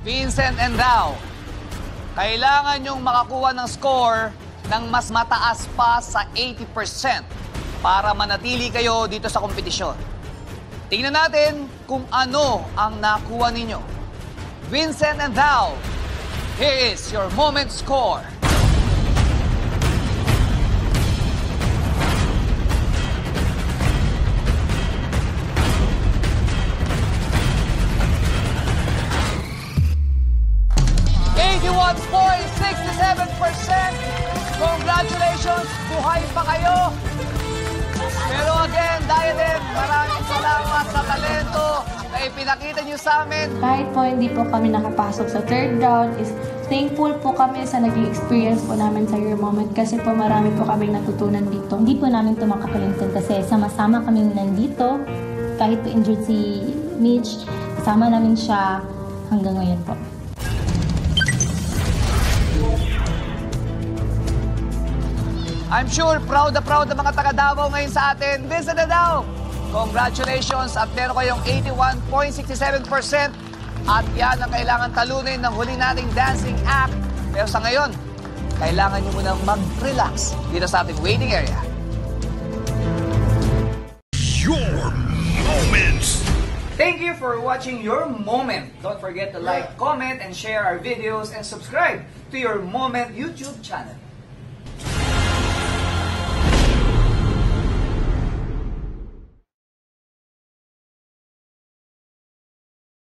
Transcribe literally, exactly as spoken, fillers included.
Vincent and Dao, kailangan nyong makakuha ng score ng mas mataas pa sa eighty percent para manatili kayo dito sa kompetisyon. Tingnan natin kung ano ang nakuha ninyo. Vincent and Dao, here is your moment score. eighty-one point six seven percent. Congratulations! Buhay pa kayo! Pero again, dahil din, maraming salamat sa talento na ipinakita niyo sa amin. Kahit po hindi po kami nakapasok sa third round, is thankful po kami sa naging experience po namin sa Your Moment kasi po marami po kaming natutunan dito. Hindi po namin ito makakalimutan kasi sama-sama kaming nandito. Kahit po injured si Mitch, kasama namin siya hanggang ngayon po. I'm sure proud na proud na mga taga-Davao ngayon sa atin. Vincent and Dao, congratulations at meron kayong eighty-one point six seven percent at yan ang kailangan talunin ng huli nating dancing act. Pero sa ngayon, kailangan nyo munang mag-relax dito sa ating waiting area. Your Moments! Thank you for watching Your Moment. Don't forget to like, comment, and share our videos and subscribe to Your Moment YouTube channel.